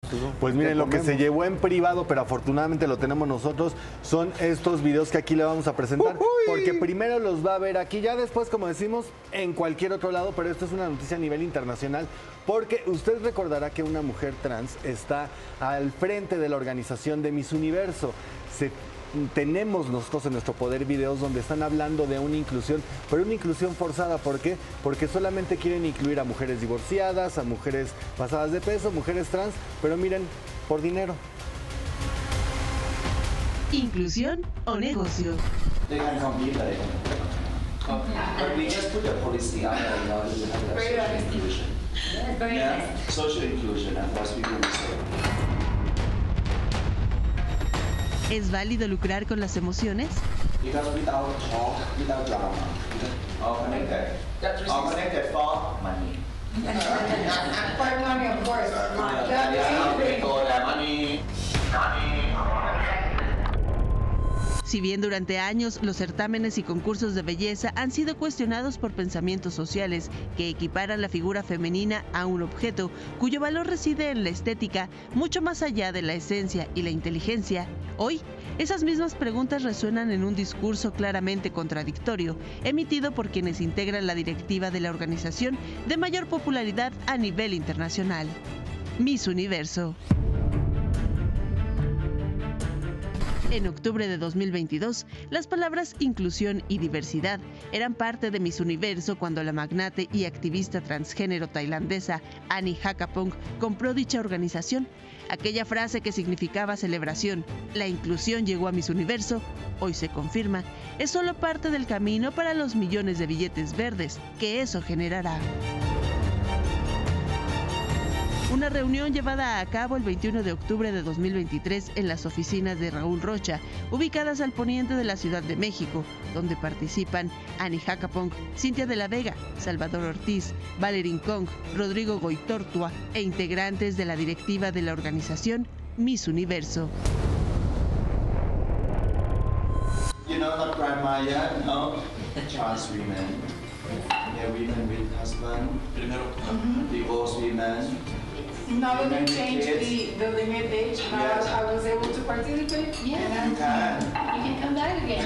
Pues miren, lo que se llevó en privado, pero afortunadamente lo tenemos nosotros, son estos videos que aquí le vamos a presentar. Porque primero los va a ver aquí, ya después, como decimos, en cualquier otro lado, pero esto es una noticia a nivel internacional. Porque usted recordará que una mujer trans está al frente de la organización de Miss Universo. Tenemos nosotros en nuestro poder videos donde están hablando de una inclusión, pero una inclusión forzada. ¿Por qué? Porque solamente quieren incluir a mujeres divorciadas, a mujeres pasadas de peso, mujeres trans, pero miren, por dinero. ¿Inclusión o negocio? They can compete, but we just put the policy out there, you know, to have that social inclusion. Yeah, social inclusion, and that's what we do. ¿Es válido lucrar con las emociones? Because without talk, without drama, all connected. All connected for money. For money, of course. Money. Si bien durante años los certámenes y concursos de belleza han sido cuestionados por pensamientos sociales que equiparan la figura femenina a un objeto cuyo valor reside en la estética, mucho más allá de la esencia y la inteligencia, hoy esas mismas preguntas resuenan en un discurso claramente contradictorio, emitido por quienes integran la directiva de la organización de mayor popularidad a nivel internacional, Miss Universo. En octubre de 2022, las palabras inclusión y diversidad eran parte de Miss Universo cuando la magnate y activista transgénero tailandesa Annie Hakapong compró dicha organización. Aquella frase que significaba celebración, la inclusión llegó a Miss Universo, hoy se confirma, es solo parte del camino para los millones de billetes verdes que eso generará. Una reunión llevada a cabo el 21 de octubre de 2023 en las oficinas de Raúl Rocha, ubicadas al poniente de la Ciudad de México, donde participan Annie Hakapong, Cintia de la Vega, Salvador Ortiz, Valerín Kong, Rodrigo Goitortua e integrantes de la directiva de la organización Miss Universo. You know, not grandma yet, no? Trans women. Yeah, women with husband. Divorced women. Now they changed the limit age. Now Yes. I was able to participate. Yeah, You can. you can come back again.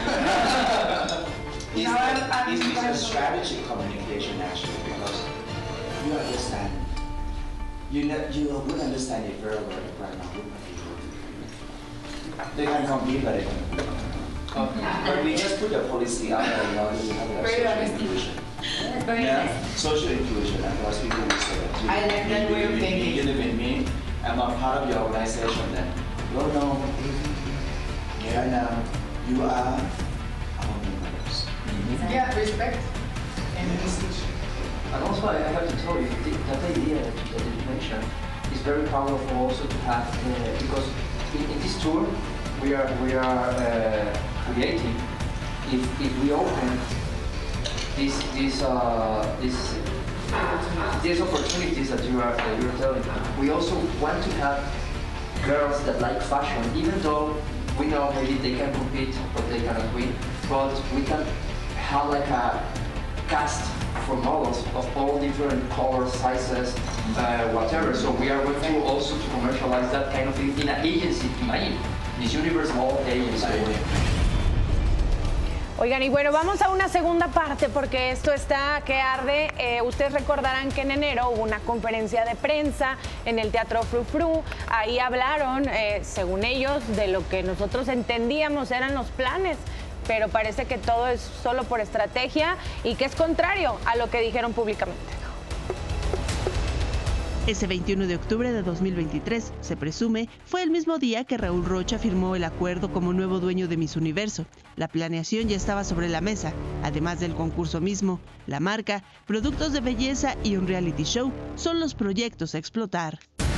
This is a strategic communication actually, because you understand. You would understand it very well if grandma would not be able to. They can compete, but they can. But we just put the policy out there, you know, to have that Very social honest. inclusion. Very Yeah, nice. social inclusion, and that's what we do. I like that way of thinking. You live in me, I'm a part of your organization then. You know, yeah, now you are our members. Yeah, respect. And also, I have to tell you, that idea that you mentioned is very powerful also to have, because in this tour we are creating, if we open these opportunities that you're telling, we also want to have girls that like fashion, even though we know maybe they can compete but they cannot win, but we can have like a cast for models of all different colors, sizes, whatever. So we are going to also to commercialize that kind of thing in an agency, imagine, Miss Universe Mall Agency. Oigan, y bueno, vamos a una segunda parte porque esto está que arde. Ustedes recordarán que en enero hubo una conferencia de prensa en el Teatro Fru Fru. Ahí hablaron, según ellos, de lo que nosotros entendíamos eran los planes, pero parece que todo es solo por estrategia y que es contrario a lo que dijeron públicamente. Ese 21 de octubre de 2023, se presume, fue el mismo día que Raúl Rocha firmó el acuerdo como nuevo dueño de Miss Universo. La planeación ya estaba sobre la mesa, además del concurso mismo. La marca, productos de belleza y un reality show son los proyectos a explotar.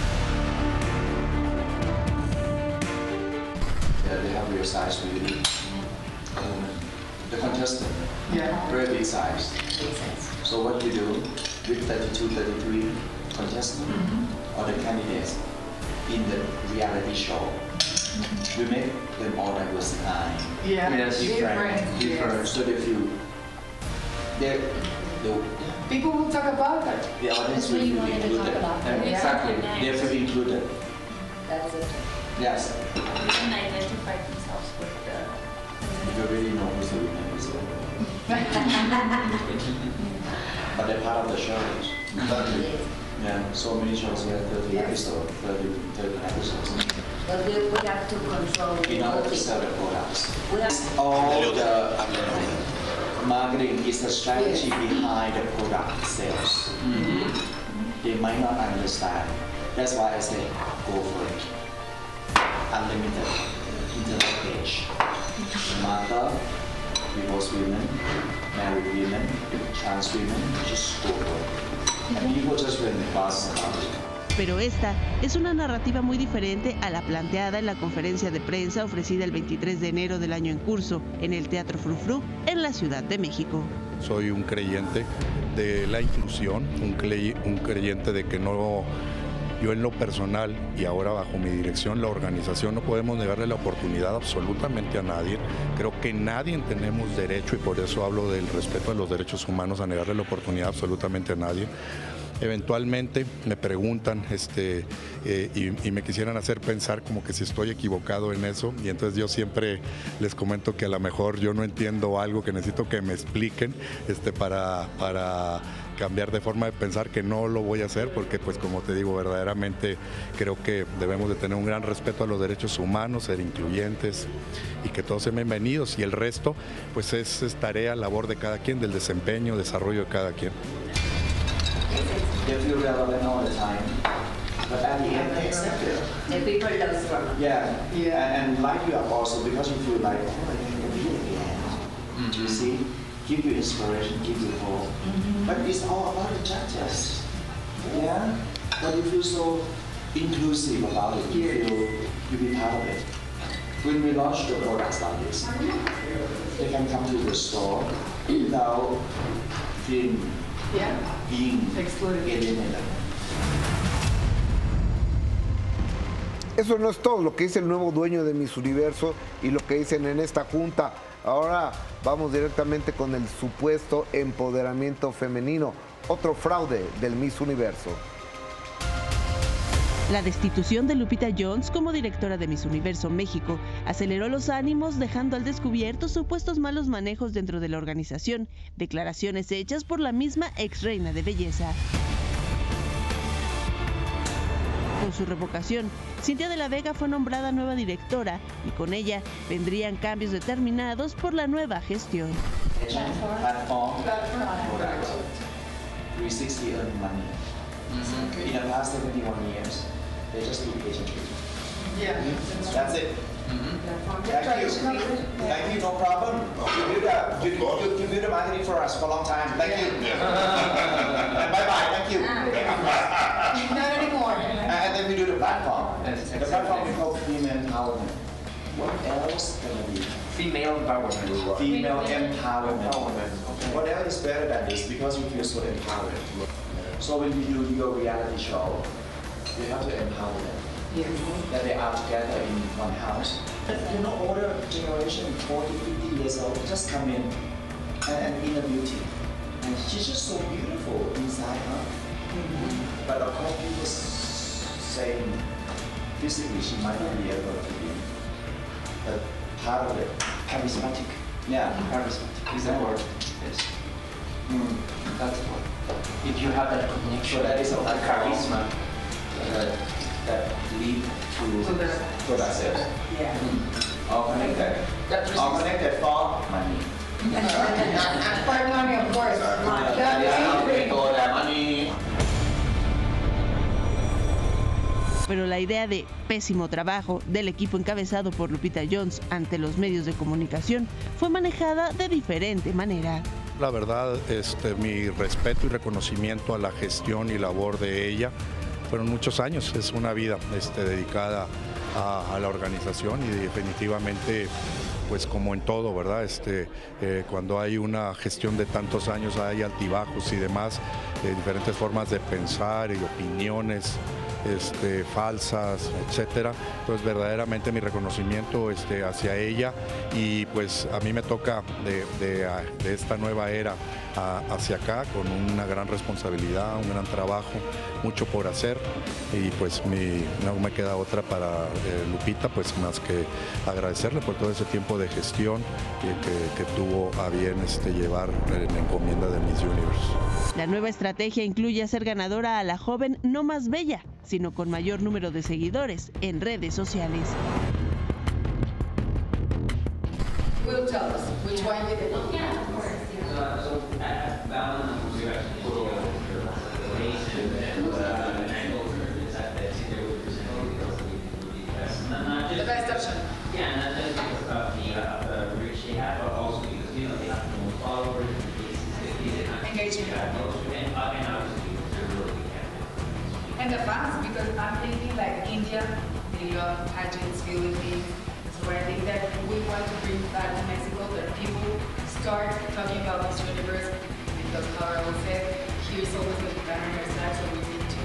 Yeah, they have real size for you. The contestant, very big size. So what you do with 32, 33 contestants or the candidates in the reality show, we make them all diversified. Yeah, Yes. Different. Yes. So they feel People will talk about that. the audience That's will what you feel wanted to talk included. about. Exactly. They feel included. That's it. Yes. They can identify themselves with the. You already know who's the winner. But they're part of the shows. Yeah, so many shows, we have 30 episodes, 30 episodes. But we have to control the In order to voting. sell the products. We have All the marketing is the strategy behind the product sales. They might not understand. That's why I say go for it. Unlimited internet page. Mother, divorced women, married women, trans women, just go for it. And people just went fast about it. Pero esta es una narrativa muy diferente a la planteada en la conferencia de prensa ofrecida el 23 de enero del año en curso en el Teatro Frou Frou en la Ciudad de México. Soy un creyente de la inclusión, un creyente de que no, yo en lo personal y ahora bajo mi dirección, la organización, no podemos negarle la oportunidad absolutamente a nadie. Creo que nadie tenemos derecho, y por eso hablo del respeto de los derechos humanos, a negarle la oportunidad absolutamente a nadie. Eventualmente me preguntan y me quisieran hacer pensar como que si estoy equivocado en eso, y entonces yo siempre les comento que a lo mejor yo no entiendo algo, que necesito que me expliquen para cambiar de forma de pensar, que no lo voy a hacer, porque pues como te digo, verdaderamente creo que debemos de tener un gran respeto a los derechos humanos, ser incluyentes y que todos sean bienvenidos, y el resto pues es tarea, labor de cada quien, del desempeño, desarrollo de cada quien. They feel relevant all the time, but at the end they accept it. the people love drama. Yeah. And like you are also, because you feel like, oh, I can compete again. You see, give you inspiration, give you hope. But it's all about the judges. Yeah, but you feel so inclusive about it. You feel you be part of it. When we launch the products like this, they can come to the store without feeling being alienated. Eso no es todo lo que dice el nuevo dueño de Miss Universo y lo que dicen en esta junta. Ahora vamos directamente con el supuesto empoderamiento femenino, otro fraude del Miss Universo. La destitución de Lupita Jones como directora de Miss Universo México aceleró los ánimos, dejando al descubierto supuestos malos manejos dentro de la organización, declaraciones hechas por la misma ex reina de belleza. Con su revocación, Cintia de la Vega fue nombrada nueva directora y con ella vendrían cambios determinados por la nueva gestión. Platform product. 360 earn money. In the past 71 years, they just do patient treatment. Yeah. That's it. Thank you. Thank you, no problem. You did the marketing for us for a long time. Thank you. And bye-bye, thank you. Not anymore. And then we do the platform. The platform we call female empowerment. What else can it be? Female empowerment. Female empowerment. What else is better than this? Because you feel so empowered. So when you do your reality show, you have to empower them. That they are together in one house. You know, older generation, 40, 50 years old, just come in and inner beauty. And she's just so beautiful inside, huh? But of course, people saying physically she might not be able to be. But part of it, Charismatic. yeah. Charismatic is the word. Yes. That's the word. If you have that connection, So that is a that charisma. That lead to product sales. Yeah. All connected. That All connected for money. For money, of course. Money. Pero la idea de pésimo trabajo del equipo encabezado por Lupita Jones ante los medios de comunicación fue manejada de diferente manera. La verdad, mi respeto y reconocimiento a la gestión y labor de ella. Fueron muchos años, es una vida dedicada a la organización y definitivamente, pues como en todo, ¿verdad? Cuando hay una gestión de tantos años hay altibajos y demás, diferentes formas de pensar y opiniones falsas, etcétera. Entonces verdaderamente mi reconocimiento hacia ella, y pues a mí me toca de esta nueva era hacia acá con una gran responsabilidad, un gran trabajo, mucho por hacer, y pues no me queda otra para Lupita pues más que agradecerle por todo ese tiempo de gestión que tuvo a bien llevar la encomienda de Miss Universe. La nueva estrategia incluye hacer ganadora a la joven no más bella, sino con mayor número de seguidores en redes sociales. Will tell us which one you did. The best option. Yeah, and not just because of the reach they have, but also because they have the most followers, Engagement. And the fans, because I'm thinking like India, they love pageants, Philippines. So I think that we want to bring that to Mexico, that people start talking about Miss Universe, because Laura said, here's always going to be on her side, so we need to.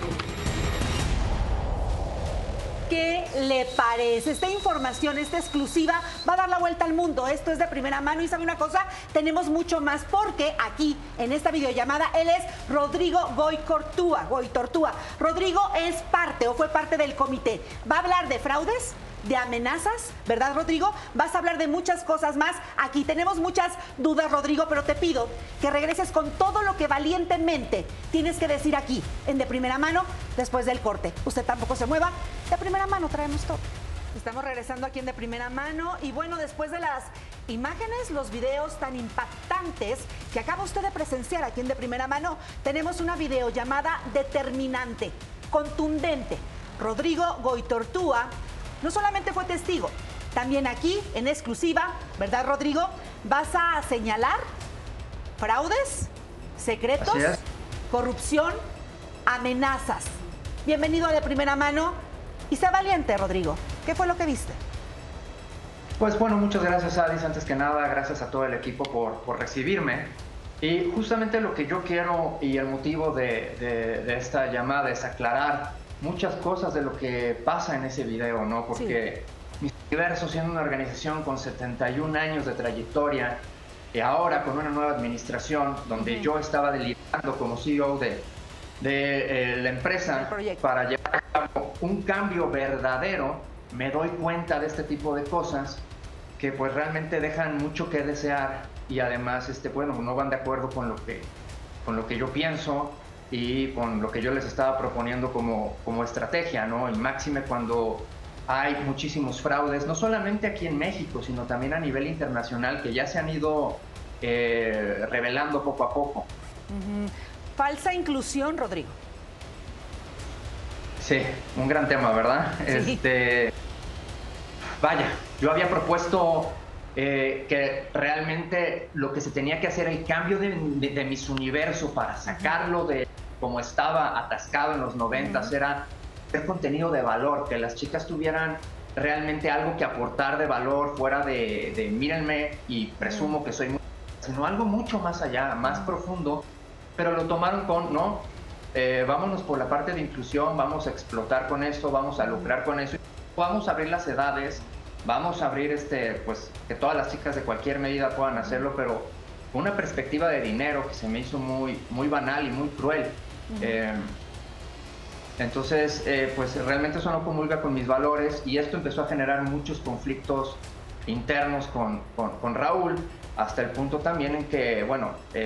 ¿Qué le parece? Esta información, esta exclusiva, va a dar la vuelta al mundo. Esto es de primera mano y ¿sabe una cosa? Tenemos mucho más porque aquí, en esta videollamada, él es Rodrigo Goitortua. Rodrigo es parte o fue parte del comité. Va a hablar de fraudes, de amenazas, ¿verdad, Rodrigo? Vas a hablar de muchas cosas más. Aquí tenemos muchas dudas, Rodrigo, pero te pido que regreses con todo lo que valientemente tienes que decir aquí, en De Primera Mano, después del corte. Usted tampoco se mueva. De primera mano traemos todo. Estamos regresando aquí en De Primera Mano y bueno, después de las imágenes, los videos tan impactantes que acaba usted de presenciar aquí en De Primera Mano, tenemos una videollamada determinante, contundente. Rodrigo Goitortua no solamente fue testigo, también aquí en exclusiva, ¿verdad, Rodrigo? Vas a señalar fraudes, secretos, corrupción, amenazas. Bienvenido a De Primera Mano y sé valiente, Rodrigo. ¿Qué fue lo que viste? Pues bueno, muchas gracias, Adis. Antes que nada, gracias a todo el equipo por recibirme. Y justamente lo que yo quiero y el motivo de esta llamada es aclarar muchas cosas de lo que pasa en ese video, ¿no? Porque Miss Universo, siendo una organización con 71 años de trayectoria y ahora con una nueva administración donde yo estaba liderando como CEO de la empresa para llevar a cabo un cambio verdadero, me doy cuenta de este tipo de cosas que pues realmente dejan mucho que desear y además bueno, no van de acuerdo con lo que yo pienso y con lo que yo les estaba proponiendo como estrategia, ¿no? Y máxime cuando hay muchísimos fraudes, no solamente aquí en México, sino también a nivel internacional, que ya se han ido revelando poco a poco. Falsa inclusión, Rodrigo. Sí, un gran tema, ¿verdad? Sí. Vaya, yo había propuesto que realmente lo que se tenía que hacer, el cambio de Miss Universo para sacarlo de como estaba atascado en los 90s, era hacer contenido de valor, que las chicas tuvieran realmente algo que aportar de valor fuera de mírenme y presumo que soy muy, sino algo mucho más allá, más profundo, pero lo tomaron con, no, vámonos por la parte de inclusión, vamos a explotar con esto, vamos a lucrar con eso, vamos a abrir las edades, vamos a abrir pues que todas las chicas de cualquier medida puedan hacerlo, pero con una perspectiva de dinero que se me hizo muy banal y muy cruel. Entonces, pues realmente eso no comulga con mis valores y esto empezó a generar muchos conflictos internos con Raúl, hasta el punto también en que, bueno,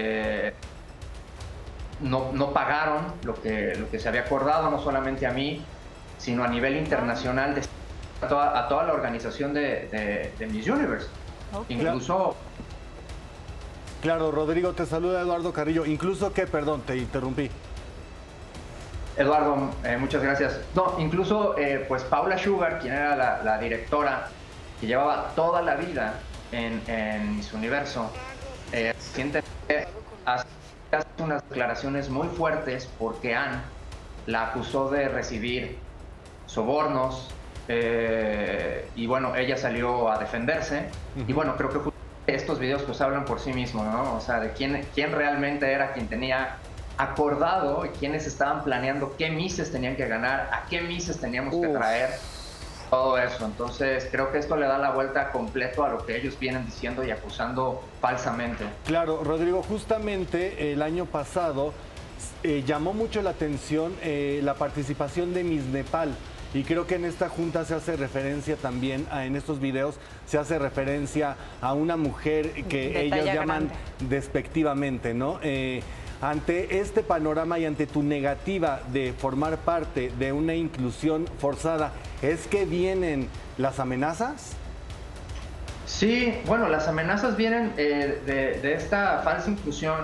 no pagaron lo que se había acordado, no solamente a mí, sino a nivel internacional, a toda la organización de Miss Universe. Okay. Incluso... Claro, Rodrigo, te saluda Eduardo Carrillo. Incluso que, perdón, te interrumpí. Eduardo, muchas gracias. No, incluso pues Paula Sugar, quien era la directora que llevaba toda la vida en Miss Universo, recientemente hace unas declaraciones muy fuertes porque Anne la acusó de recibir sobornos y bueno, ella salió a defenderse y bueno, creo que estos videos pues hablan por sí mismos, ¿no? O sea, de quién realmente era quien tenía acordado y quiénes estaban planeando qué Misses tenían que ganar, a qué Misses teníamos que traer, todo eso. Entonces creo que esto le da la vuelta completo a lo que ellos vienen diciendo y acusando falsamente. Claro, Rodrigo, justamente el año pasado llamó mucho la atención la participación de Miss Nepal. Y creo que en esta junta se hace referencia también, en estos videos, se hace referencia a una mujer que ellos llaman despectivamente, ¿no? Ante este panorama y ante tu negativa de formar parte de una inclusión forzada, ¿es que vienen las amenazas? Sí, bueno, las amenazas vienen de esta falsa inclusión,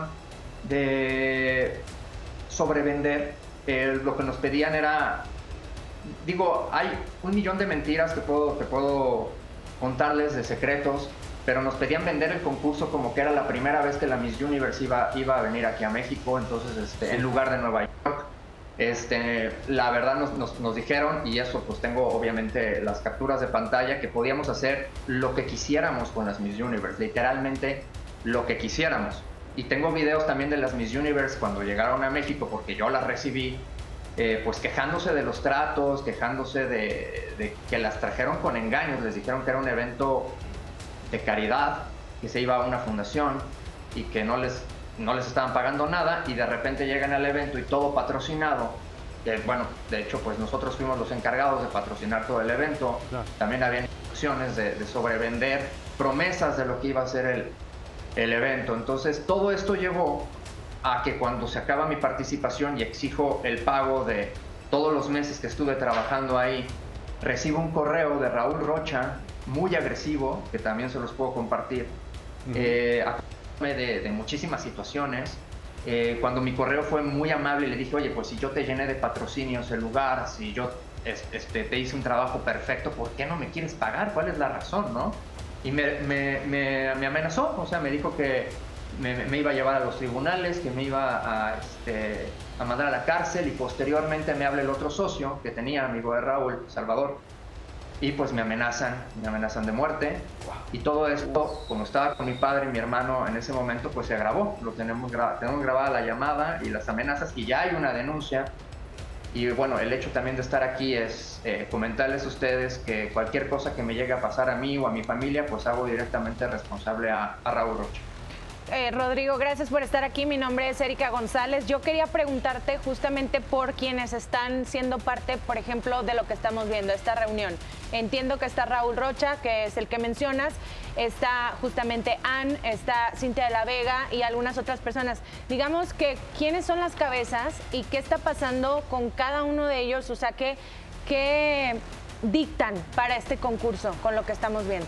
de sobrevender. Lo que nos pedían era... Digo, hay 1 millón de mentiras que puedo contarles, de secretos, pero nos pedían vender el concurso como que era la primera vez que la Miss Universe iba a venir aquí a México, entonces en lugar de Nueva York. La verdad nos dijeron, y eso pues tengo obviamente las capturas de pantalla, que podíamos hacer lo que quisiéramos con las Miss Universe, literalmente lo que quisiéramos. Y tengo videos también de las Miss Universe cuando llegaron a México, porque yo las recibí, pues quejándose de los tratos, quejándose de que las trajeron con engaños. Les dijeron que era un evento de caridad, que se iba a una fundación y que no les estaban pagando nada, y de repente llegan al evento y todo patrocinado. Bueno, de hecho, pues nosotros fuimos los encargados de patrocinar todo el evento. Claro. También había instrucciones de sobrevender promesas de lo que iba a ser el evento. Entonces todo esto llevó a que cuando se acaba mi participación y exijo el pago de todos los meses que estuve trabajando ahí, recibo un correo de Raúl Rocha, muy agresivo, que también se los puedo compartir, acusándome de muchísimas situaciones. Cuando mi correo fue muy amable, le dije, oye, pues si yo te llené de patrocinios el lugar, si yo te hice un trabajo perfecto, ¿por qué no me quieres pagar? ¿Cuál es la razón, no? Y me amenazó, o sea, me dijo que me iba a llevar a los tribunales, que me iba a mandar a la cárcel, y posteriormente me habla el otro socio que tenía, amigo de Raúl, Salvador, y pues me amenazan de muerte. Y todo esto, como estaba con mi padre y mi hermano en ese momento, pues se agravó. Tenemos grabada la llamada y las amenazas, y ya hay una denuncia. Y bueno, el hecho también de estar aquí es comentarles a ustedes que cualquier cosa que me llegue a pasar a mí o a mi familia, pues hago directamente responsable a Raúl Rocha. Rodrigo, gracias por estar aquí. Mi nombre es Erika González. Yo quería preguntarte justamente por quienes están siendo parte, por ejemplo, de lo que estamos viendo, esta reunión. Entiendo que está Raúl Rocha, que es el que mencionas, está justamente Ann, está Cintia de la Vega y algunas otras personas. Digamos que, ¿quiénes son las cabezas y qué está pasando con cada uno de ellos? O sea, ¿qué dictan para este concurso con lo que estamos viendo?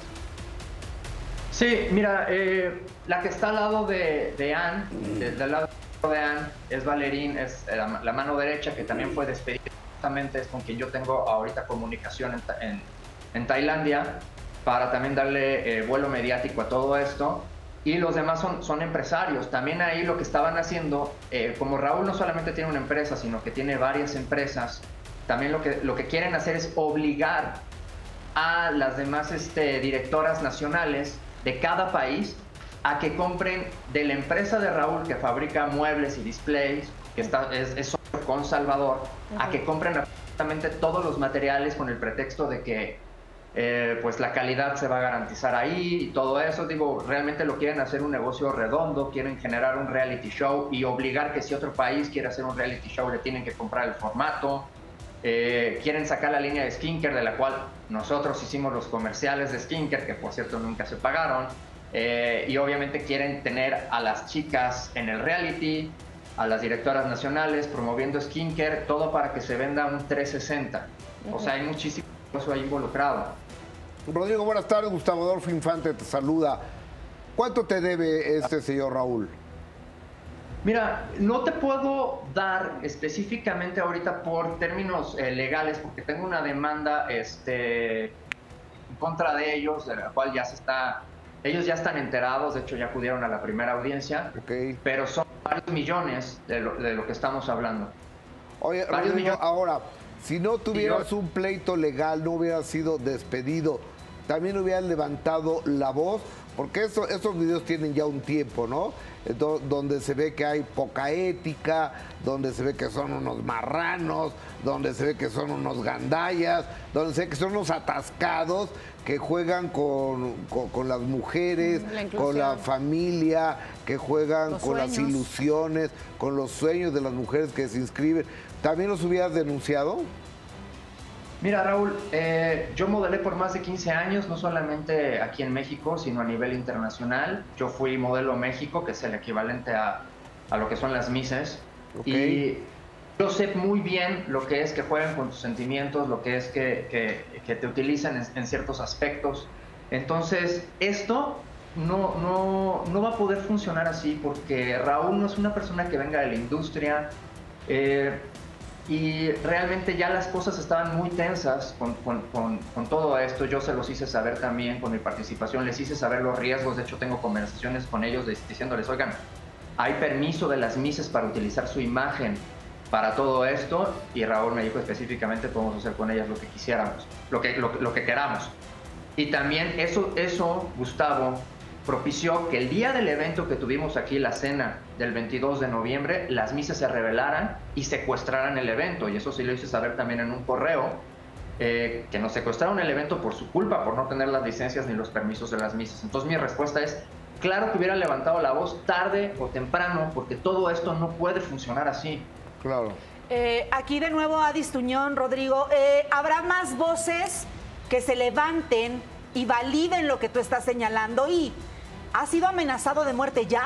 Sí, mira, la que está al lado de Ann, del lado de Ann, es Valerín, es la mano derecha, que también fue despedida. Justamente es con quien yo tengo ahorita comunicación en Tailandia, para también darle vuelo mediático a todo esto. Y los demás son empresarios. También ahí lo que estaban haciendo, como Raúl no solamente tiene una empresa, sino que tiene varias empresas, también lo que quieren hacer es obligar a las demás directoras nacionales de cada país a que compren de la empresa de Raúl, que fabrica muebles y displays, que es con Salvador, a que compren absolutamente todos los materiales con el pretexto de que pues la calidad se va a garantizar ahí y todo eso. Digo, realmente lo quieren hacer un negocio redondo, quieren generar un reality show y obligar que si otro país quiere hacer un reality show le tienen que comprar el formato. Quieren sacar la línea de skincare, de la cual nosotros hicimos los comerciales de skincare, que por cierto nunca se pagaron, y obviamente quieren tener a las chicas en el reality, a las directoras nacionales promoviendo skincare, todo para que se venda un 360. O sea, hay muchísimo eso ahí involucrado. Rodrigo, buenas tardes. Gustavo Adolfo Infante te saluda. ¿Cuánto te debe este señor Raúl? Mira, no te puedo dar específicamente ahorita por términos legales, porque tengo una demanda en contra de ellos, de la cual ellos ya están enterados, de hecho ya acudieron a la primera audiencia, pero son varios millones de lo que estamos hablando. Oye, Rodrigo, ahora, si no tuvieras un pleito legal, no hubieras sido despedido, ¿también hubieras levantado la voz? porque estos videos tienen ya un tiempo, ¿no? Donde se ve que hay poca ética, donde se ve que son unos marranos, donde se ve que son unos gandallas, donde se ve que son unos atascados que juegan con las mujeres, con la familia, que juegan con las ilusiones, con los sueños de las mujeres que se inscriben. ¿También los hubieras denunciado? Mira, Raúl, yo modelé por más de 15 años, no solamente aquí en México, sino a nivel internacional. Yo fui modelo México, que es el equivalente a lo que son las Misses. Y yo sé muy bien lo que es que jueguen con tus sentimientos, lo que es que te utilizan en ciertos aspectos. Entonces, esto no va a poder funcionar así, porque Raúl no es una persona que venga de la industria. Y realmente ya las cosas estaban muy tensas con todo esto. Yo se los hice saber también con mi participación, les hice saber los riesgos. De hecho, tengo conversaciones con ellos diciéndoles, oigan, hay permiso de las Misses para utilizar su imagen para todo esto, y Raúl me dijo específicamente podemos hacer con ellas lo que quisiéramos, lo que queramos. Y también eso, Gustavo, propició que el día del evento que tuvimos aquí, la cena del 22 de noviembre, las Misses se rebelaran y secuestraran el evento. Y eso sí lo hice saber también en un correo, que nos secuestraron el evento por su culpa, por no tener las licencias ni los permisos de las Misses. Entonces mi respuesta es, claro que hubiera levantado la voz tarde o temprano, porque todo esto no puede funcionar así. Claro. Aquí de nuevo Adis Tuñón, Rodrigo, ¿habrá más voces que se levanten y validen lo que tú estás señalando? ¿Y has sido amenazado de muerte ya?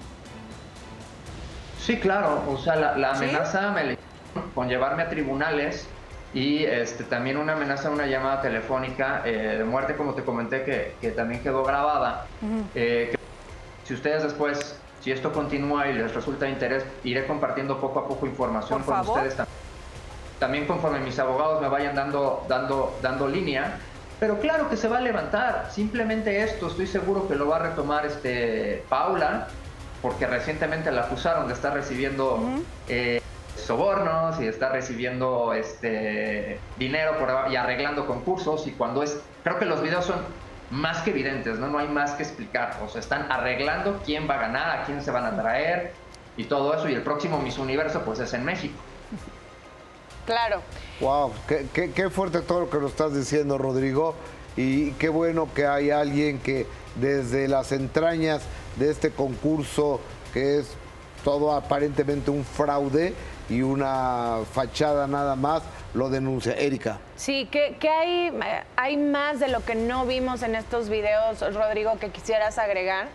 Sí, claro. O sea, la amenaza me la hicieron con llevarme a tribunales y también una amenaza, una llamada telefónica de muerte, como te comenté, que también quedó grabada. Que si ustedes después, si esto continúa y les resulta de interés, iré compartiendo poco a poco información con ustedes también conforme mis abogados me vayan dando línea. Pero claro que se va a levantar. Simplemente esto, estoy seguro que lo va a retomar Paula, porque recientemente la acusaron de estar recibiendo sobornos y de estar recibiendo dinero y arreglando concursos. Y creo que los videos son más que evidentes, ¿no? No hay más que explicar. O sea, están arreglando quién va a ganar, a quién se van a traer y todo eso. Y el próximo Miss Universo pues es en México. Claro. Wow, qué fuerte todo lo que nos estás diciendo, Rodrigo. Y qué bueno que hay alguien que desde las entrañas de este concurso, que es todo aparentemente un fraude y una fachada nada más, lo denuncia. Erika. Sí, ¿qué hay más de lo que no vimos en estos videos, Rodrigo, que quisieras agregar?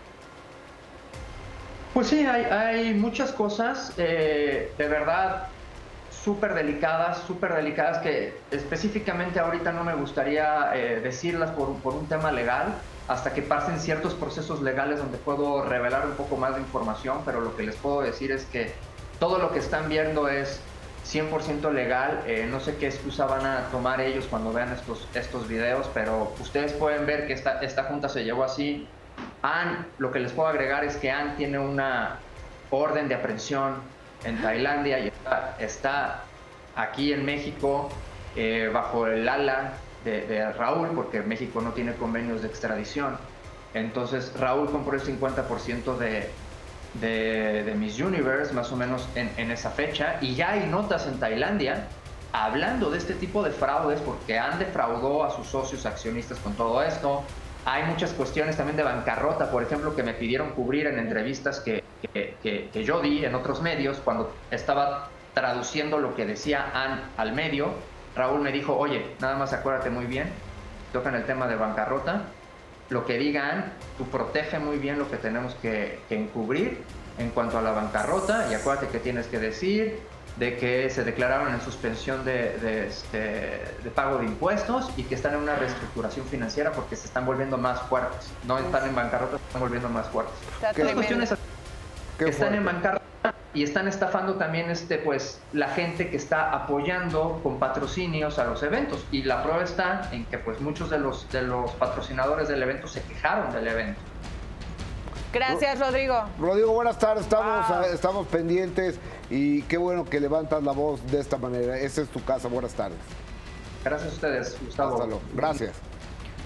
Pues sí, hay muchas cosas, de verdad, súper delicadas que específicamente ahorita no me gustaría decirlas por un tema legal, hasta que pasen ciertos procesos legales donde puedo revelar un poco más de información, pero lo que les puedo decir es que todo lo que están viendo es 100% legal. No sé qué excusa van a tomar ellos cuando vean estos videos, pero ustedes pueden ver que esta junta se llevó así. Lo que les puedo agregar es que Ann tiene una orden de aprehensión en Tailandia y está aquí en México bajo el ala de Raúl, porque México no tiene convenios de extradición. Entonces Raúl compró el 50% de Miss Universe más o menos en esa fecha, y ya hay notas en Tailandia hablando de este tipo de fraudes, porque Ann defraudó a sus socios accionistas con todo esto. Hay muchas cuestiones también de bancarrota, por ejemplo, que me pidieron cubrir en entrevistas que yo di en otros medios. Cuando estaba traduciendo lo que decía Ann al medio, Raúl me dijo, oye, nada más acuérdate muy bien, tocan el tema de bancarrota, lo que diga Ann, tú protege muy bien lo que tenemos que encubrir en cuanto a la bancarrota, y acuérdate que tienes que decir de que se declararon en suspensión de pago de impuestos y que están en una reestructuración financiera porque se están volviendo más fuertes. No están en bancarrota, se están volviendo más fuertes. Las cuestiones que están en bancarrota y están estafando también pues la gente que está apoyando con patrocinios a los eventos, y la prueba está en que pues muchos de los patrocinadores del evento se quejaron del evento. Gracias, Rodrigo. Rodrigo, buenas tardes. Estamos pendientes y qué bueno que levantas la voz de esta manera. Esa es tu casa. Buenas tardes. Gracias a ustedes, Gustavo. Hasta luego. Gracias.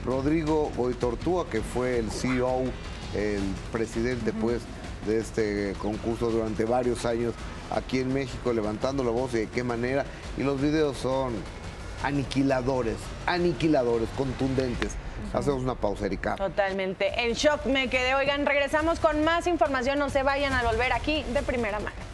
Rodrigo Goitortúa, que fue el CEO, el presidente pues de este concurso durante varios años aquí en México, levantando la voz y de qué manera. Y los videos son aniquiladores, contundentes. Hacemos una pausa, Erika. Totalmente. En shock me quedé. Oigan, regresamos con más información. No se vayan a volver aquí de primera mano.